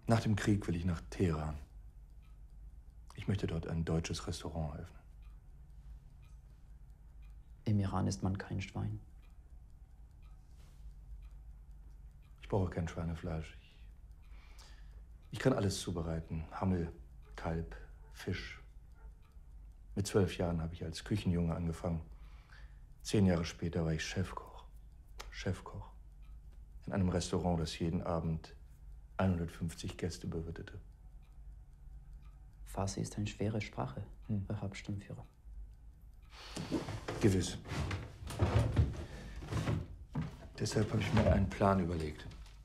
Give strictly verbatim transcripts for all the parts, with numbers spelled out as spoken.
Nach dem Krieg will ich nach Teheran. Ich möchte dort ein deutsches Restaurant eröffnen. Im Iran isst man kein Schwein. Ich brauche kein Schweinefleisch. Ich, ich kann alles zubereiten. Hammel, Kalb, Fisch. Mit zwölf Jahren habe ich als Küchenjunge angefangen. Zehn Jahre später war ich Chefkoch. Chefkoch. In einem Restaurant, das jeden Abend hundertfünfzig Gäste bewirtete. Farsi ist eine schwere Sprache, hm. Herr Hauptsturmführer. Gewiss. Deshalb habe ich mir einen Plan überlegt.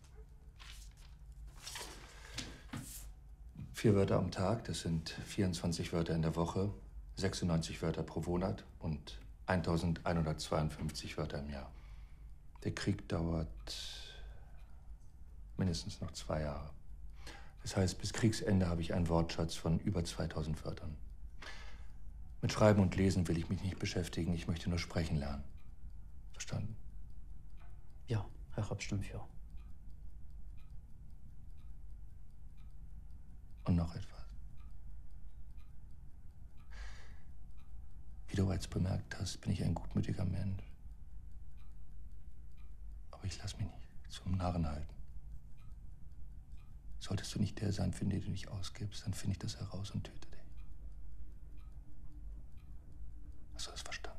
Vier Wörter am Tag, das sind vierundzwanzig Wörter in der Woche, sechsundneunzig Wörter pro Monat und eintausendeinhundertzweiundfünfzig Wörter im Jahr. Der Krieg dauert mindestens noch zwei Jahre. Das heißt, bis Kriegsende habe ich einen Wortschatz von über zweitausend Wörtern. Mit Schreiben und Lesen will ich mich nicht beschäftigen, ich möchte nur sprechen lernen. Verstanden? Ja, Herr Hauptsturmführer. Und noch etwas. Wie du bereits bemerkt hast, bin ich ein gutmütiger Mensch. Aber ich lasse mich nicht zum Narren halten. Solltest du nicht der sein, für den du dich ausgibst, dann finde ich das heraus und töte dich. Hast du das verstanden?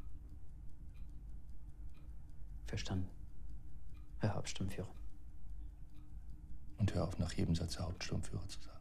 Verstanden, Herr Hauptsturmführer. Und hör auf, nach jedem Satz Herr Hauptsturmführer zu sagen.